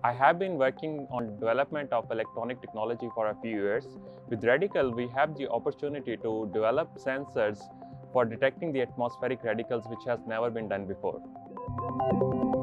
I have been working on development of electronic technology for a few years. With Radical, we have the opportunity to develop sensors for detecting the atmospheric radicals, which has never been done before.